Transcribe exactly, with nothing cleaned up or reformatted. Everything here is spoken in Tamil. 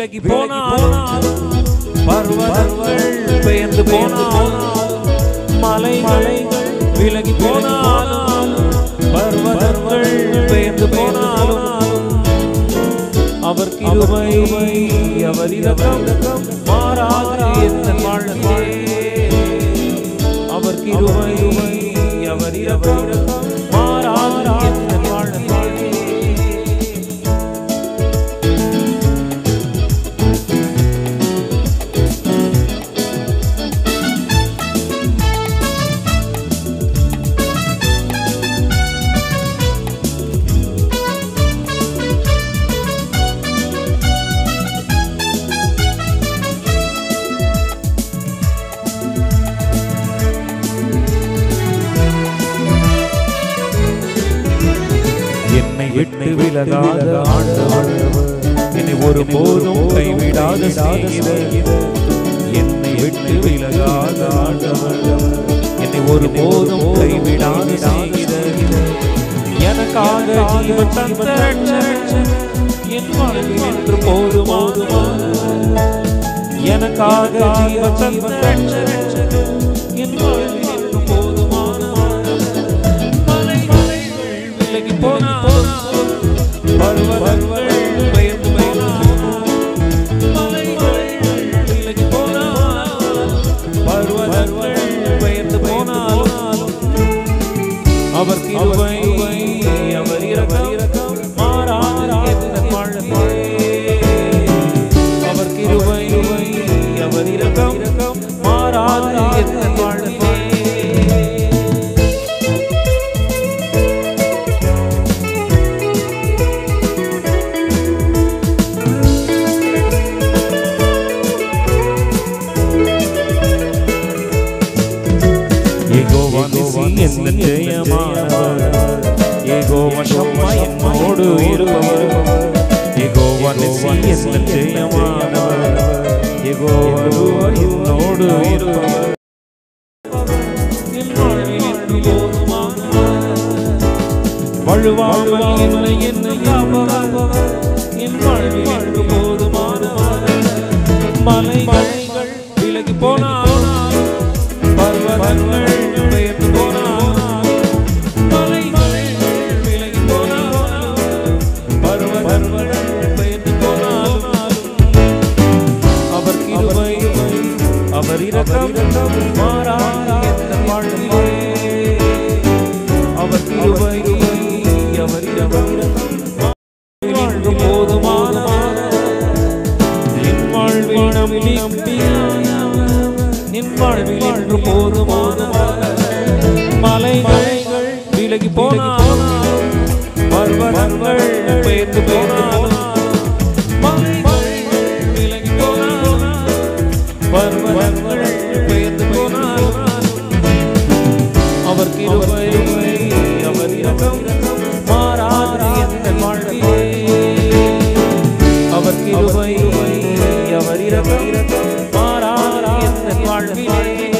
விலகி போனால் பர்வதங்கள் பெயர்ந்து போனால் மலை மலைகள் விலகி போனால் பர்வதங்கள் பெயர்ந்து போனாலும் அவர் கிருபை அவர் இரக்கம் மாறாத எந்த வாழ்க்கையே அவர் கிருபை அவர் இரக்கம் மாறாத எந்த வாழ்க்கையே விட்டு விலகாத ஆண்டவர் என்னை ஒரு போதும் கைவிடாத சிநேகிதர் என்னை விட்டு விலகாத ஆண்டவர் என்னை ஒரு போதும் கைவிடாத சிநேகிதர் எனக்காக ஜீவன் தந்த ரட்சகர் என் வாழ்வில் என்று போதுமான எனக்காக ஜீவன் தந்த ரட்சகர் என் வாழ்வில் என்று போதுமான மலை மலைகள் விலகி போனால் பர்வதங்கள் பெயர்ந்து போனால் மலை மலைகள் விலகி போனால் பர்வதங்கள் பெயர்ந்து போனால் அவர் கிருபை அவர் இரக்கம் மாறாத எந்த வாழ்க்கையே அவர் கிருபை அவர் இரக்கம் மாறாத எந்த வாழ்க்கையே என்ன ஜெயமானவர் யெகோவா ஷம்மா என்னோடு இருப்பவர் யெகோவா நிசி என்ன ஜெயமானவர் யெகோவா என்னோடு இருப்பவர் என் வாழ்வில் என்று போதுமானவர் வழுவாமல் என்னை என்னை காப்பவர் என் வாழ்வில் என்று போதுமானவர் மலை மலைகள் விலகி போனால் பர்வதங்கள் பெயர்ந்து போனால் மலை மலைகள் விலகி போனால் பர்வதங்கள் பெயர்ந்து போனால் அவர் கிருபை அவர் இரக்கம் மாறாத எந்த வாழ்க்கையே அவர் கிருபை அவர் இரக்கம் என்று போதுமான என் வாழ்வில் நம்பிக்கையான என் வாழ்வில் என்று போதுமானவர் மலை மலைகள் விலகி போனால் பர்வதங்கள் பெயர்ந்து போனால் மலை மலைகள் விலகி போனால் பர்வதங்கள் பெயர்ந்து போனால் அவர் கிருபை அவர் இரக்கம் மாறாத எந்த வாழ்க்கையே அவர் கிருபை அவர் இரக்கம் மாறாத எந்த வாழ்க்கையே